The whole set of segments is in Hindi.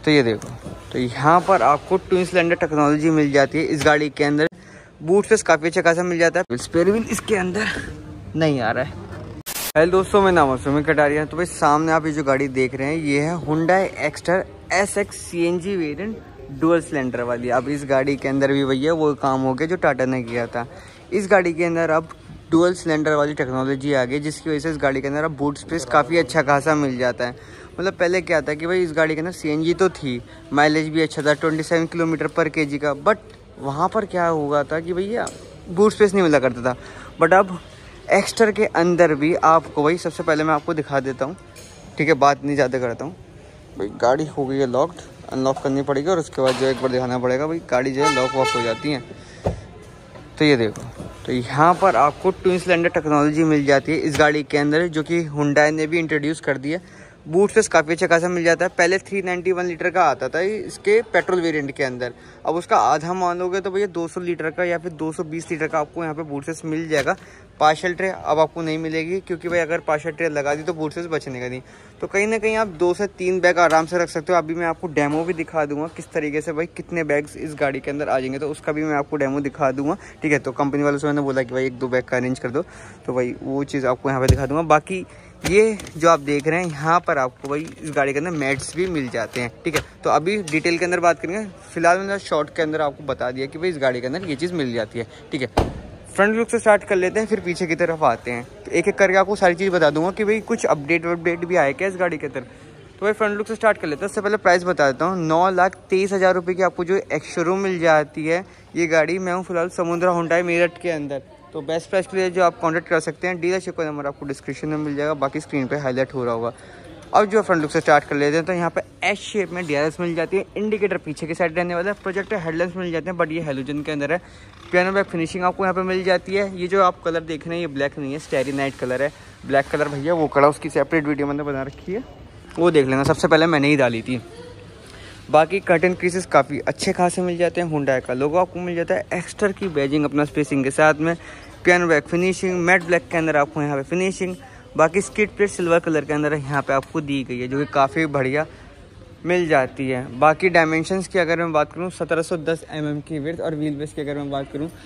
तो ये देखो, तो यहाँ पर आपको ट्विन सिलेंडर टेक्नोलॉजी मिल जाती है इस गाड़ी के अंदर। बूट स्पेस काफ़ी अच्छा खासा मिल जाता है। स्पेयर व्हील इसके अंदर नहीं आ रहा है। हेलो दोस्तों, मैं नाम है सुमित कटारिया। तो भाई सामने आप ये जो गाड़ी देख रहे हैं ये है Hyundai Exter SX CNG variant dual cylinder वाली। अब इस गाड़ी के अंदर भी भैया वो काम हो गया जो टाटा ने किया था। इस गाड़ी के अंदर अब डुअल सिलेंडर वाली टेक्नोलॉजी आ गई, जिसकी वजह से इस गाड़ी के अंदर अब बूट स्पेस काफ़ी अच्छा खासा मिल जाता है। मतलब पहले क्या था कि भाई इस गाड़ी के अंदर CNG तो थी, माइलेज भी अच्छा था 27 किलोमीटर पर kg का, बट वहाँ पर क्या हुआ था कि भैया बूट स्पेस नहीं मिला करता था। बट अब एक्स्टर के अंदर भी आपको, भाई सबसे पहले मैं आपको दिखा देता हूँ, ठीक है, बात नहीं ज़्यादा करता हूँ। भाई गाड़ी हो गई है लॉक्ड, अनलॉक करनी पड़ेगी और उसके बाद जो एक बार दिखाना पड़ेगा। भाई गाड़ी जो है लॉक वॉक हो जाती है। तो ये देखो, तो यहाँ पर आपको ट्विन सिलेंडर टेक्नोलॉजी मिल जाती है इस गाड़ी के अंदर, जो कि Hyundai ने भी इंट्रोड्यूस कर दी है। बूट स्पेस काफ़ी अच्छा खासा मिल जाता है। पहले 391 लीटर का आता था इसके पेट्रोल वेरिएंट के अंदर, अब उसका आधा मानोगे तो भैया 200 लीटर का या फिर 220 लीटर का आपको यहाँ पे बूट स्पेस मिल जाएगा। पार्शल ट्रे अब आपको नहीं मिलेगी, क्योंकि भाई अगर पार्शल ट्रे लगा दी तो बूट स्पेस बचने का नहीं। तो कहीं ना कहीं आप 2 से 3 बैग आराम से रख सकते हो। अभी मैं आपको डेमो भी दिखा दूंगा किस तरीके से भाई कितने बैग्स इस गाड़ी के अंदर आ जाएंगे, तो उसका भी मैं आपको डेमो दिखा दूंगा, ठीक है। तो कंपनी वालों से मैंने बोला कि भाई 1-2 बैग का अरेंज कर दो, तो भाई वो चीज़ आपको यहाँ पे दिखा दूंगा। बाकी ये जो आप देख रहे हैं यहाँ पर आपको भाई इस गाड़ी के अंदर मैट्स भी मिल जाते हैं, ठीक है। तो अभी डिटेल के अंदर बात करेंगे। फिलहाल मैंने शॉर्ट के अंदर आपको बता दिया कि भाई इस गाड़ी के अंदर ये चीज़ मिल जाती है, ठीक है। फ्रंट लुक से स्टार्ट कर लेते हैं, फिर पीछे की तरफ आते हैं। तो एक एक करके आपको सारी चीज़ बता दूंगा कि भाई कुछ अपडेट भी आए क्या इस गाड़ी के अंदर। तो भाई फ्रंट लुक से स्टार्ट कर लेते हैं। उससे पहले प्राइस बता देता हूँ। 9,23,000 रुपये की आपको जो एक्स-शोरूम मिल जाती है ये गाड़ी। मैं हूँ फिलहाल समुद्रा Hyundai मेरठ के अंदर। तो बेस्ट प्राइस के लिए जो आप कॉन्टैक्ट कर सकते हैं, डीलरशिप का नंबर आपको डिस्क्रिप्शन में मिल जाएगा, बाकी स्क्रीन पे हाईलाइट हो रहा होगा। अब जो फ्रंट लुक से स्टार्ट कर लेते हैं, तो यहाँ पे एस शेप में DRS मिल जाती है। इंडिकेटर पीछे की साइड रहने वाला है। प्रोजेक्टर हेडलाइट्स मिल जाते हैं, बट ये हेलोजन के अंदर है। पियानो बैक फिनिशिंग आपको यहाँ पे मिल जाती है। ये जो आप कलर देख रहे हैं ये ब्लैक नहीं है, स्टेरी नाइट कलर है। ब्लैक कलर भैया वो कड़ा, उसकी सेपरेट वीडियो मैंने बना रखी है, वो देख लेना, सबसे पहले मैंने ही डाली थी। बाकी कर्टन क्रीसेस काफ़ी अच्छे खासे मिल जाते हैं। Hyundai का लोगो आपको मिल जाता है। एक्स्टर की बैजिंग अपना स्पेसिंग के साथ में। Piano black finishing, matte black के अंदर आपको यहाँ पे फिनिशिंग। बाकी स्किड प्लेट सिल्वर कलर के अंदर यहाँ पे आपको दी गई है, जो कि काफ़ी बढ़िया मिल जाती है। बाकी डायमेंशंस की अगर मैं बात करूँ 1710 mm की विड्थ, और व्हील बेस की अगर मैं बात करूँ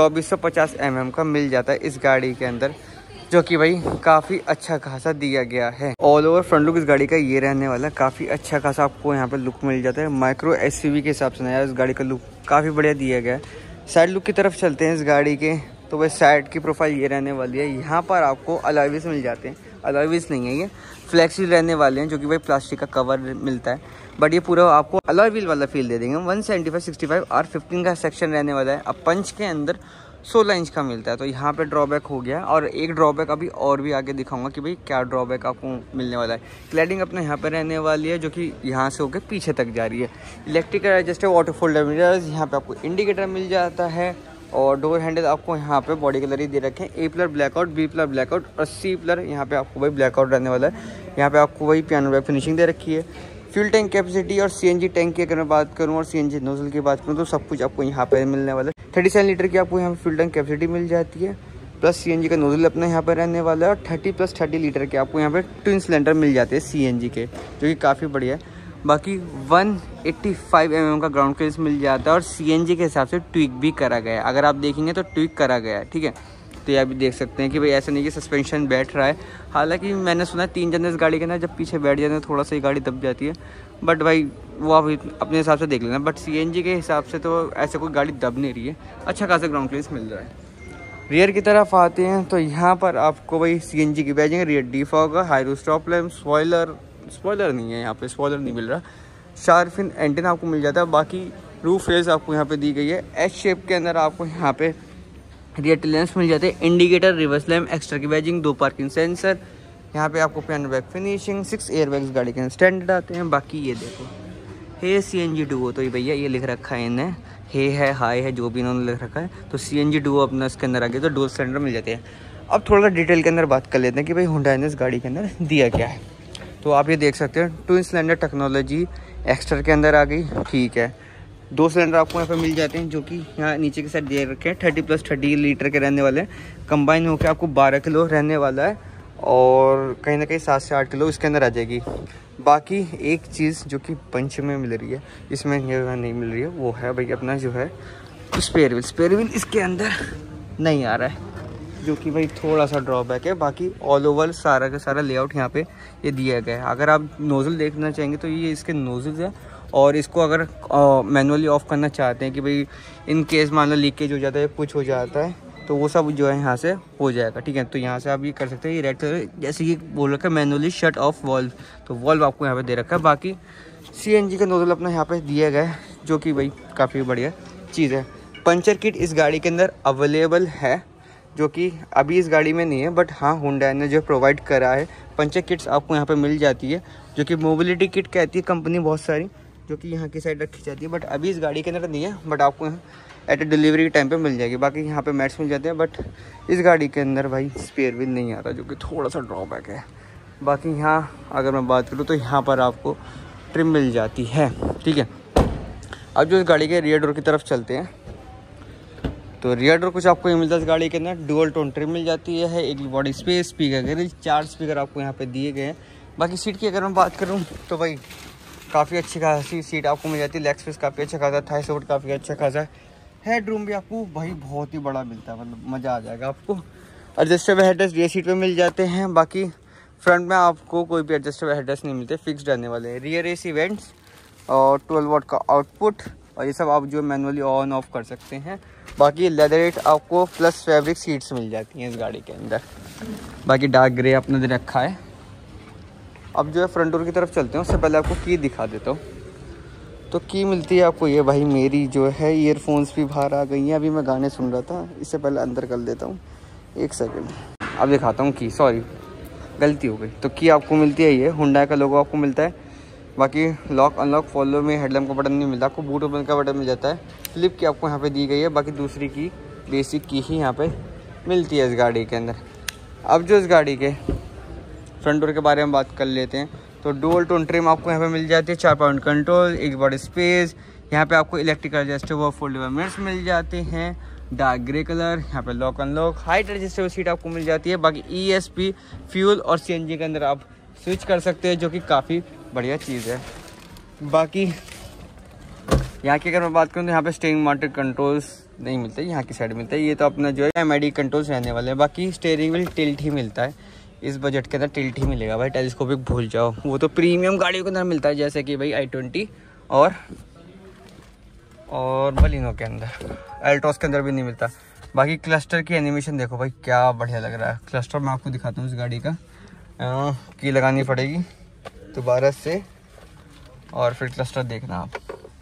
2450 mm का मिल जाता है इस गाड़ी के अंदर, जो कि भाई काफ़ी अच्छा खासा दिया गया है। ऑल ओवर फ्रंट लुक इस गाड़ी का ये रहने वाला है। काफ़ी अच्छा खासा आपको यहाँ पे लुक मिल जाता है। माइक्रो SUV के हिसाब से नया इस गाड़ी का लुक काफ़ी बढ़िया दिया गया है। साइड लुक की तरफ चलते हैं इस गाड़ी के, तो वह साइड की प्रोफाइल ये रहने वाली है। यहाँ पर आपको अलॉय व्हील्स मिल जाते हैं। अलॉय व्हील्स नहीं है, ये फ्लेक्स व्हील रहने वाले हैं, जो कि भाई प्लास्टिक का कवर मिलता है, बट ये पूरा आपको अलॉय व्हील वाला फील दे देंगे। 175/65 R15 का सेक्शन रहने वाला है। अब पंच के अंदर 16 इंच का मिलता है। तो यहाँ पे ड्रॉबैक हो गया, और एक ड्रॉबैक अभी और भी आगे दिखाऊंगा कि भाई क्या ड्रॉबैक आपको मिलने वाला है। क्लैडिंग अपने यहाँ पे रहने वाली है, जो कि यहाँ से होकर पीछे तक जा रही है। Electrical adjustable auto folder mirrors, यहाँ पे आपको इंडिकेटर मिल जाता है, और डोर हैंडल आपको यहाँ पे बॉडी कलर ही दे रखे हैं। A+ ब्लैकआउट, B+ ब्लैकआउट और C+ यहाँ पे आपको भाई ब्लैकआउट रहने वाला है। यहाँ पे आपको वही पियानो बैक फिनिशिंग दे रखी है। फ्यूल टैंक कैपेसिटी और CNG टैंक की अगर मैं बात करूँ और CNG नोजल की बात करूँ, तो सब कुछ आपको यहाँ पे मिलने वाला है। 37 लीटर की आपको यहाँ पे फ्यूल टैंक कैपेसिटी मिल जाती है, प्लस CNG का नोजल अपने यहाँ पर रहने वाला है। और 30+30 लीटर के आपको यहाँ पे ट्विन सिलेंडर मिल जाते हैं CNG के, जो कि काफ़ी बढ़िया है। बाकी 185 mm का ग्राउंड क्लियरेंस मिल जाता है, और CNG के हिसाब से ट्विक भी करा गया है। अगर आप देखेंगे तो ट्विक करा गया है, ठीक है। तो ये आप भी देख सकते हैं कि भाई ऐसा नहीं कि सस्पेंशन बैठ रहा है। हालांकि मैंने सुना है 3 जन इस गाड़ी के अंदर जब पीछे बैठ जाते हैं थोड़ा सा ही गाड़ी दब जाती है, बट भाई वो आप अपने हिसाब से देख लेना। बट CNG के हिसाब से तो ऐसे कोई गाड़ी दब नहीं रही है, अच्छा खासा ग्राउंड क्लियरेंस मिल रहा है। रियर की तरफ आते हैं, तो यहाँ पर आपको भाई CNG की badging, rear defog, high roof stop lamp, spoiler नहीं है, यहाँ पे स्पॉइलर नहीं मिल रहा। शार्फिन एंटीना आपको मिल जाता है। बाकी रूफ रेस आपको यहाँ पे दी गई है। एच शेप के अंदर आपको यहाँ पे रियर टेल लैंप्स मिल जाते हैं। इंडिकेटर, रिवर्स लैम्प, एक्स्ट्रा की बैजिंग, 2 पार्किंग सेंसर, यहाँ पे आपको पियानो बैक फिनिशिंग, 6 एयरबैग्स गाड़ी के अंदर स्टैंडर्ड आते हैं। बाकी ये देखो, हे CNG डुओ, तो ये भैया ये लिख रखा है इन्हें, हे है, हाई है, जो भी इन्होंने लिख रखा है। तो CNG डुओ अपना इसके अंदर आ गया, तो डुअल सिलेंडर मिल जाते हैं। अब थोड़ा डिटेल के अंदर बात कर लेते हैं कि भाई Hyundai ने इस गाड़ी के अंदर दिया क्या है। तो आप ये देख सकते हैं ट्विन सिलेंडर टेक्नोलॉजी एक्स्टर के अंदर आ गई, ठीक है। 2 सिलेंडर आपको यहाँ पे मिल जाते हैं, जो कि यहाँ नीचे के साइड दे रखे हैं। 30+30 लीटर के रहने वाले हैं। कंबाइन होकर आपको 12 किलो रहने वाला है, और कहीं ना कहीं 7 से 8 किलो इसके अंदर आ जाएगी। बाकी एक चीज़ जो कि पंच में मिल रही है, इसमें नहीं मिल रही है, वो है भाई अपना जो है स्पेयर व्हील इसके अंदर नहीं आ रहा है, जो कि भाई थोड़ा सा ड्रॉबैक है। बाकी ऑल ओवर सारा का सारा लेआउट यहाँ पे ये दिया गया है। अगर आप नोज़ल देखना चाहेंगे तो ये इसके नोज़ल्स है, और इसको अगर मैनुअली ऑफ करना चाहते हैं कि भाई इन केस मान लो लीकेज हो जाता है, कुछ हो जाता है, तो वो सब जो है यहाँ से हो जाएगा, ठीक है। तो यहाँ से आप ये कर सकते हैं, ये रेड कलर जैसे कि बोल रखा है मैनुअली शट ऑफ वॉल्व, तो वॉल्व आपको यहाँ पे दे रखा है। बाकी CNG का नोजल अपना यहाँ पे दिया गया है, जो कि भाई काफ़ी बढ़िया चीज़ है। पंचर किट इस गाड़ी के अंदर अवेलेबल है, जो कि अभी इस गाड़ी में नहीं है, बट हाँ हुंडई ने जो प्रोवाइड करा है पंचर किट्स आपको यहाँ पे मिल जाती है, जो कि मोबिलिटी किट कहती है कंपनी बहुत सारी, जो कि यहाँ की साइड रखी जाती है। बट अभी इस गाड़ी के अंदर नहीं है, बट आपको यहाँ एट डिलीवरी के टाइम पे मिल जाएगी। बाकी यहाँ पे मैट्स मिल जाते हैं, बट इस गाड़ी के अंदर भाई स्पेयर व्हील नहीं आता, जो कि थोड़ा सा ड्रॉबैक है। बाकी यहाँ अगर मैं बात करूँ तो यहाँ पर आपको ट्रिम मिल जाती है, ठीक है। अब जो इस गाड़ी के रियर डोर की तरफ चलते हैं, तो रियर डोर कुछ आपको ये मिलता है इस गाड़ी के अंदर। डुअल टोन ट्रिम मिल जाती है, एक body space, speaker grill, 4 speaker आपको यहाँ पे दिए गए हैं। बाकी सीट की अगर मैं बात करूँ तो भाई काफ़ी अच्छी खासी सीट आपको मिल जाती है, लेग स्पेस काफ़ी अच्छा खासा, थाई सपोर्ट काफ़ी अच्छा खासा, हेड रूम भी आपको भाई बहुत ही बड़ा मिलता है, मतलब मज़ा आ जाएगा आपको। एडजस्टेबल हेडरेस्ट रियर सीट पे मिल जाते हैं। बाकी फ्रंट में आपको कोई भी एडजस्टेबल हेडरेस्ट नहीं मिलते, फिक्स्ड रहने वाले हैं। रियर AC वेंट्स और 12 वाट का आउटपुट, और ये सब आप जो मैनुअली ऑन ऑफ कर सकते हैं। बाकी लेदरेट आपको प्लस फैब्रिक सीट्स मिल जाती हैं इस गाड़ी के अंदर। बाकी डार्क ग्रे अपना दे रखा है। अब जो है फ्रंट डोर की तरफ चलते हैं, उससे पहले आपको की दिखा देता हूँ। तो की मिलती है आपको ये भाई, मेरी जो है ईयरफोन्स भी बाहर आ गई हैं, अभी मैं गाने सुन रहा था, इससे पहले अंदर कर देता हूँ, 1 सेकंड। अब दिखाता हूँ की, सॉरी गलती हो गई। तो की आपको मिलती है ये, हुंडई का लोगो आपको मिलता है। बाकी lock unlock follow me headlamp का बटन नहीं मिलता आपको, बूट ओपन का बटन मिल जाता है। फ्लिप की आपको यहाँ पे दी गई है। बाकी दूसरी की बेसिक की ही यहाँ पे मिलती है इस गाड़ी के अंदर। अब जो इस गाड़ी के फ्रंट डोर के बारे में बात कर लेते हैं, तो डुअल टोन ट्रिम आपको यहाँ पे मिल जाती है, 4 पॉइंट कंट्रोल, एक बॉडी स्पेस, यहाँ पे आपको इलेक्ट्रिकल एडजस्टेबल फोल्डेबल मिरर्स मिल जाते हैं, डार्क ग्रे कलर, यहाँ पे lock unlock, height adjustable seat आपको मिल जाती है। बाकी ESP फ्यूल और CNG के अंदर आप स्विच कर सकते हैं, जो कि काफ़ी बढ़िया चीज़ है। बाकी यहाँ की अगर मैं बात करूँ तो यहाँ पे स्टीयरिंग माउंटेड कंट्रोल्स नहीं मिलते, यहाँ की साइड मिलता है। ये तो अपना जो है MID कंट्रोल्स रहने वाले हैं। बाकी स्टीयरिंग व्हील टिल्ट ही मिलता है, इस बजट के अंदर टिल्ट ही मिलेगा भाई, टेलीस्कोपिक भूल जाओ, वो तो प्रीमियम गाड़ियों के अंदर मिलता है, जैसे कि भाई i20 और बलिनो के अंदर, एल्ट्रॉस के अंदर भी नहीं मिलता। बाकी क्लस्टर की एनिमेशन देखो भाई क्या बढ़िया लग रहा है। क्लस्टर मैं आपको दिखाता हूँ इस गाड़ी का, की लगानी पड़ेगी दोबारा से, और फिर क्लस्टर देखना आप।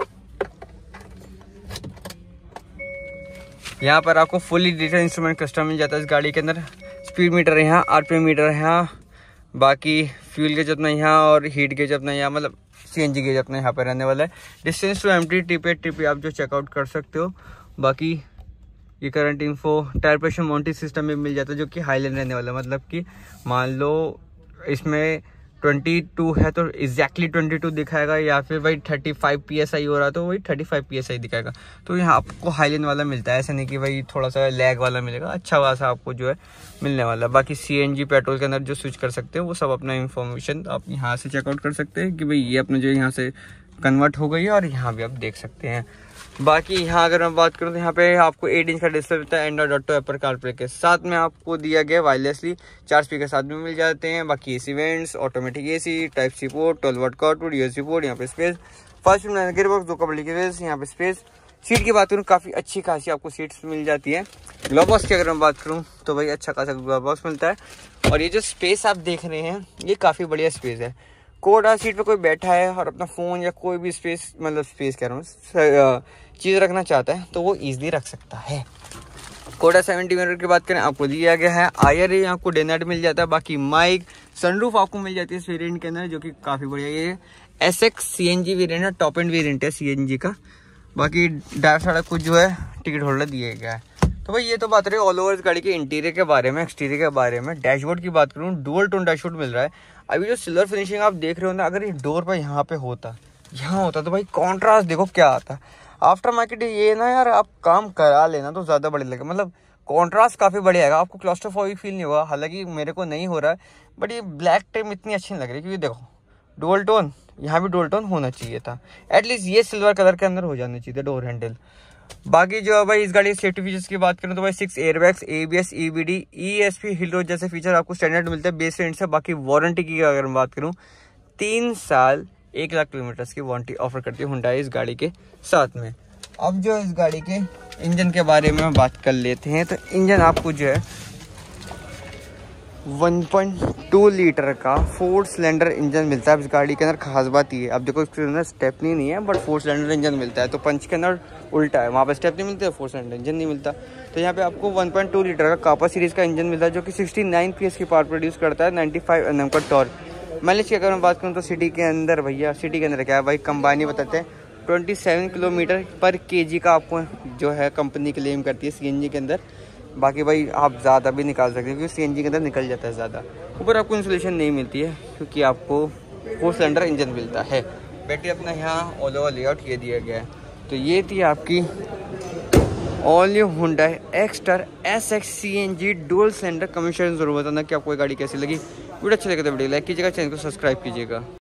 यहाँ पर आपको फुली डिजिटल इंस्ट्रूमेंट क्लस्टर मिल जाता है इस गाड़ी के अंदर। स्पीड मीटर है यहाँ, RPM मीटर है यहाँ, बाकी फ्यूल गेज अपना यहाँ, और हीट गेज अपना यहाँ, मतलब CNG गेज अपना यहाँ पर रहने वाला है। डिस्टेंस टू एम्प्टी टिप आप जो चेकआउट कर सकते हो। बाकी ये current info, tyre pressure mounting system में मिल जाता है, जो कि हाईलाइन रहने वाला है, मतलब कि मान लो इसमें 22 है तो एग्जैक्टली 22 दिखाएगा, या फिर भाई 35 PSI हो रहा तो वही 35 PSI दिखाएगा। तो यहाँ आपको हाईलाइन वाला मिलता है, ऐसा नहीं कि भाई थोड़ा सा लैग वाला मिलेगा, अच्छा खासा आपको जो है मिलने वाला है। बाकी CNG पेट्रोल के अंदर जो स्विच कर सकते हैं वो सब अपना इन्फॉर्मेशन आप यहाँ से चेकआउट कर सकते हैं कि भाई ये अपना जो यहाँ से कन्वर्ट हो गई है, और यहाँ भी आप देख सकते हैं। बाकी यहाँ अगर मैं बात करूँ तो यहाँ पे आपको 8 इंच का डिस्प्ले मिलता है, एंड्रॉइड ऑटो, एप्पल कारप्ले के साथ में आपको दिया गया वायरलेसली, 4 स्पीकर साथ में मिल जाते हैं। बाकी AC vents, automatic AC, type C port, 12 watt का आउटपुट, USB पोर्ट, यहाँ पे स्पेस, फर्स्ट गियर बॉक्स, 2 कपड़े की वेज, यहाँ पे स्पेस। सीट की बात करूँ काफ़ी अच्छी खासी आपको सीट्स मिल जाती है। ग्लव बॉक्स की अगर मैं बात करूँ तो भाई अच्छा खासा ग्लव बॉक्स मिलता है, और ये जो स्पेस आप देख रहे हैं ये काफ़ी बढ़िया स्पेस है। कोडा सीट पे कोई बैठा है और अपना फ़ोन या कोई भी स्पेस, मतलब स्पेस कह रहा हूँ, चीज़ रखना चाहता है तो वो ईजिली रख सकता है। कोडा 70 मिनर की बात करें आपको दिया गया है। IRA आपको डे नाइट मिल जाता है। बाकी माइक, सनरूफ आपको मिल जाती है इस वेरिएंट के अंदर, जो कि काफ़ी बढ़िया। ये SX CNG वेरिएंट है, टॉप एंड वेरिएंट है CNG का। बाकी ड्राइवर साइड कुछ जो है टिकट होल्डर दिया गया है। तो भाई ये तो बात रही ऑल ओवर इस गाड़ी के इंटीरियर के बारे में। एक्सटीरियर के बारे में डैशबोर्ड की बात करूँ, डुअल टोन डैशबोर्ड मिल रहा है। अभी जो सिल्वर फिनिशिंग आप देख रहे हो ना, अगर ये डोर पर यहाँ पे होता, यहाँ होता तो भाई कॉन्ट्रास्ट देखो क्या आता। आफ्टर मार्केट ये ना यार, आप काम करा लेना तो ज़्यादा बढ़िया लगेगा, मतलब कॉन्ट्रास्ट काफ़ी बढ़िया है, आपको क्लॉस्ट्रोफोबिक फील नहीं होगा। हालांकि मेरे को नहीं हो रहा है, बट ये ब्लैक टेम इतनी अच्छी नहीं लग रही, क्योंकि देखो डुअल टोन, यहाँ भी डुअल टोन होना चाहिए था, एटलीस्ट ये सिल्वर कलर के अंदर हो जाना चाहिए था डोर हैंडल। बाकी जो है भाई इस गाड़ी के सेफ्टी फीचर्स की बात करूँ तो भाई 6 airbags, ABS, EBD, ESP, hill hold जैसे फीचर आपको स्टैंडर्ड मिलते हैं बेस वेरिएंट से। बाकी वारंटी की अगर मैं बात करूँ 3 साल 1 लाख किलोमीटर की वारंटी ऑफर करती है हुंडई इस गाड़ी के साथ में। अब जो इस गाड़ी के इंजन के बारे में बात कर लेते हैं तो इंजन आपको जो है 1.2 लीटर का 4 सिलेंडर इंजन मिलता है इस गाड़ी के अंदर। खास बात ये है, अब देखो इसके अंदर स्टेपनी नहीं है बट 4 सिलेंडर इंजन मिलता है। तो पंच के अंदर उल्टा है, वहाँ पर स्टेपनी मिलती है, 4 सिलेंडर इंजन नहीं मिलता। तो यहाँ पे आपको 1.2 लीटर का कापा सीरीज़ का इंजन मिलता है जो कि 69 PS की पावर प्रोड्यूस करता है, 95 Nm का टॉर्क। माइलेज की अगर मैं बात करूँ तो सिटी के अंदर भैया, सिटी के अंदर क्या है भाई, कंबानी बताते हैं 27 किलोमीटर पर kg का आपको जो है कंपनी क्लेम करती है CNG के अंदर। बाकी भाई आप ज़्यादा भी निकाल सकते हैं क्योंकि CNG के अंदर निकल जाता है ज़्यादा। ऊपर आपको इंसुलेशन नहीं मिलती है क्योंकि आपको 4 सिलेंडर इंजन मिलता है। बैटरी अपना यहाँ ऑल ओवर लेआउट ये दिया गया है। तो ये थी आपकी all new Hyundai Exter SX CNG dual cylinder. Comment section जरूर बताना कि आपको ये गाड़ी कैसी लगी। वीडियो अच्छा लगे तो वीडियो लाइक कीजिएगा, चैनल को सब्सक्राइब कीजिएगा।